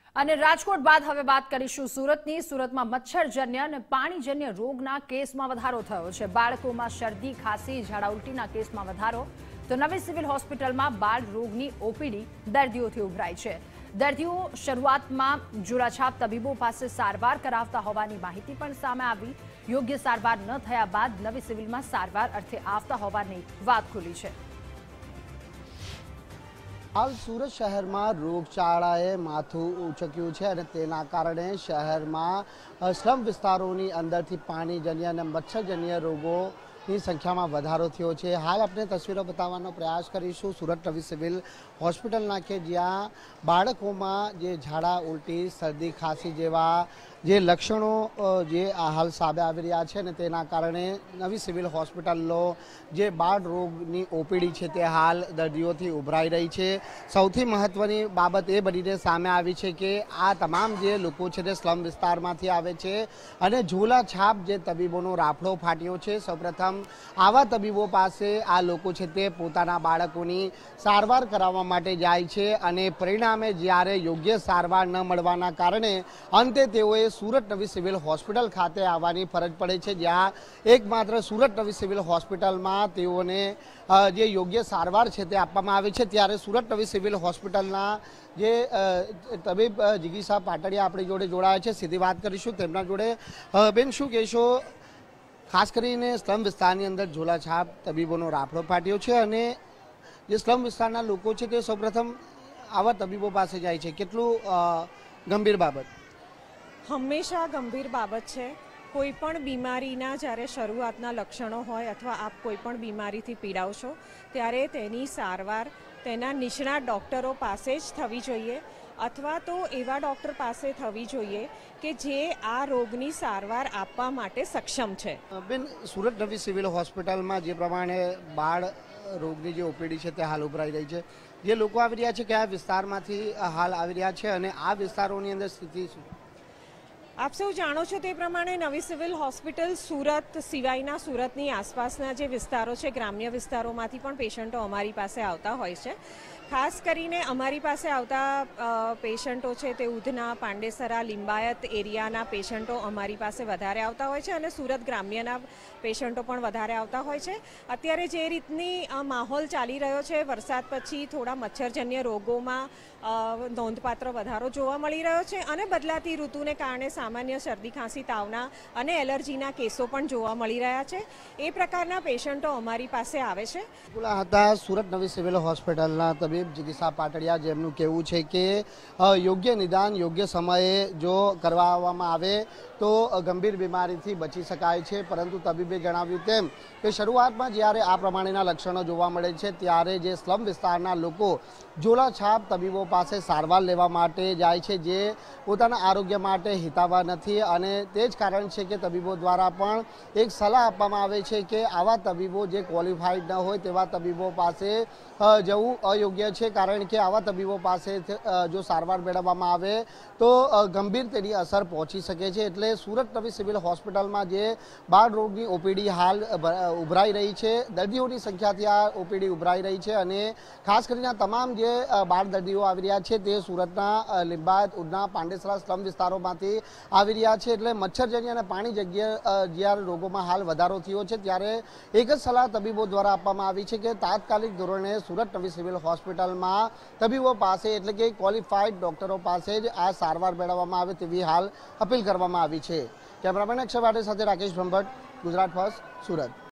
અને રાજકોટ બાદ હવે વાત કરીશું સુરતની। સુરતમાં મચ્છરજન્ય અને પાણીજન્ય રોગના કેસમાં વધારો થયો છે। બાળકોમાં શરદી, ખાંસી, ઝાડા ઉલટીના કેસમાં વધારો। તો નવી સિવિલ હોસ્પિટલમાં બાળ રોગની ઓપીડી દર્દીઓથી ઉભરાઈ છે। દર્દીઓ શરૂઆતમાં જોરાછાપ તબીબો પાસે સારવાર કરાવતા હોવાની માહિતી પણ સામે આવી। યોગ્ય સારવાર ન થયા બાદ નવી સિવિલમાં સારવાર અર્થે આવતા હોવાની વાત ખુલી છે। हाल सूरत शहर में रोगचाड़ाए माथू उचक्यु है और तेना कारणे शहर में स्लम विस्तारों अंदर थी पाणीजन्य और मच्छरजन्य रोगों की संख्या में वधारो थयो छे। हाल अपने तस्वीरों बतावानो प्रयास करीशुं सूरत नवी सिविल होस्पिटल के ज्यां बाळको में जे झाड़ा उल्टी सर्दी खांसी जेवा जे लक्षणों जे हाल सामे आवी रह्या छे ने तेना कारणे नवी सिविल होस्पिटलनो जे बाळ रोगनी ओपीडी छे ते हाल दर्दीओथी उभराई रही छे। सौथी महत्वनी बाबत ए बनीने सामे आवी छे के आ तमाम जे लोको छे ते स्लम विस्तारमांथी आवे छे अने झोला छाप जे तबीबोनो राफड़ो फाट्यो छे। सौप्रथम आवा तबीबो पासे आ लोको छे ते पोताना बाळकोनी सारवार कराववा माटे जाय छे अने परिणामे ज्यारे योग्य सारवार न मळवाना कारणे अंते तेओए सूरत नवी सिविल होस्पिटल खाते आवानी फरज पड़े छे। ज्यां एकमात्र सूरत नवी सिविल होस्पिटल में तेओने जे योग्य सारवार छे ते आपवामां आवे छे त्यारे सूरत नवी सिविल होस्पिटलना जे तबीब जिगीसा पाटड़िया आपणी जोड़े जोड़ाया छे। सीधी बात करीशुं तेमना जोड़े। बेन शुं कहेशो, खास करीने स्लम विस्तारनी अंदर झोलाछाप तबीबोनो राफड़ो फाट्यो छे अने जे स्लम विस्तारना लोको छे ते सौप्रथम आवा तबीबो पासे जाय छे, केटલું गंभीर बाबत? हमेशा गंभीर बाबत है। कोईपण बीमारीना જ્યારે શરૂઆતના લક્ષણો હોય અથવા આપ કોઈપણ બીમારીથી પીડાઓ છો ત્યારે તેની સારવાર તેના નિષ્ણાત ડૉક્ટરો પાસે જ થવી જોઈએ અથવા તો એવા ડૉક્ટર પાસે થવી જોઈએ કે જે આ રોગની સારવાર આપવા માટે સક્ષમ છે। બેન, સુરત નવી સિવિલ હોસ્પિટલમાં જે પ્રમાણે બાળ રોગની જે ઓપીડી છે તે હાલ ઉભરાઈ રહી છે, જે લોકો આવી રહ્યા છે કયા વિસ્તારમાંથી હાલ આવી રહ્યા છે અને આ વિસ્તારોની અંદર સ્થિતિ શું? आप सौ जाणो छो ते प्रमाणे नवी सिविल होस्पिटल सूरत सिवायना सूरतनी आसपासना जे विस्तारों छे ग्राम्य विस्तारोमांथी पण पेशंटो अमारी पासे आवता होय छे। खास करीने अमारी पासे आवता पेशंटो छे ते उधना, पांडेसरा, लिंबायत एरियाना पेशंटो अमारी पासे वधारे आवता होय छे अने सूरत ग्राम्यना पेशंटो पण वधारे आवता होय छे। अत्यारे जे रीतनी माहोल चाली रह्यो छे, वरसाद पछी थोड़ा मच्छरजन्य रोगोमां नोंधपात्र वधारो जोवा मळी रह्यो छे अने बदलाती ऋतुने कारणे सामान्य शरदी खांसी तावना अने एलर्जीना केसो पण जोवा मळी रह्या छे। ए प्रकारना पेशंटो अमारी पासे आवे छे। सूरत नवी सिविल होस्पिटलना तबीब जिगीसा पाटड़िया जेमनुं कहेवुं छे के योग्य निदान योग्य समये जो करवामां आवे तो गंभीर बीमारीथी बची शकाय छे, परंतु तबीबे जणाव्युं तेम के शरूआतमां ज्यारे आ प्रमाणेना लक्षणो जोवा मळे छे त्यारे जे स्लम विस्ताરના લોકો જોલાછાપ તબીબો પાસે સારવાર લેવા માટે જાય છે, જે પોતાના આરોગ્ય માટે હિતાવહ નથી અને તે જ કારણ છે કે તબીબો દ્વારા પણ એક સલાહ આપવામાં આવે છે કે આવા તબીબો જે ક્વોલિફાઈડ ન હોય તેવા તબીબો પાસે જવું અયોગ્ય છે, કારણ કે આવા તબીબો પાસે જો સારવાર મેળવવામાં આવે તો ગંભીર તેની અસર પહોંચી શકે છે। એટલે सूरत नवी सिविल होस्पिटल में जे बाळ रोगनी ओपीडी हाल उभराई रही है, दर्दीओनी संख्याथी आ ओपीडी उभराई रही है अने खास करीने तमाम जे बाळ दर्दीओ आवी रह्या छे ते सूरतना लिंबायत, उधना, पांडेसरा स्लम विस्तारोमांथी आवी रह्या छे। એટલે મચ્છરજન્ય અને પાણીજન્ય જ્યારે રોગોમાં હાલ વધારો થયો છે ત્યારે એક જ સલાહ તબીબો દ્વારા આપવામાં આવી છે કે તાત્કાલિક ધોરણે સુરત નવી સિવિલ હોસ્પિટલમાં તબીબો પાસે એટલે કે ક્વોલિફાઈડ ડોક્ટરો પાસે જ આ સારવાર મેળવવામાં આવે તેવી હાલ અપીલ કરવામાં આવી છે। कैमरामैन अक्षय वाटे साथे राकेश ब्रह्मभट्ट, गुजरात फर्स्ट, सूरत।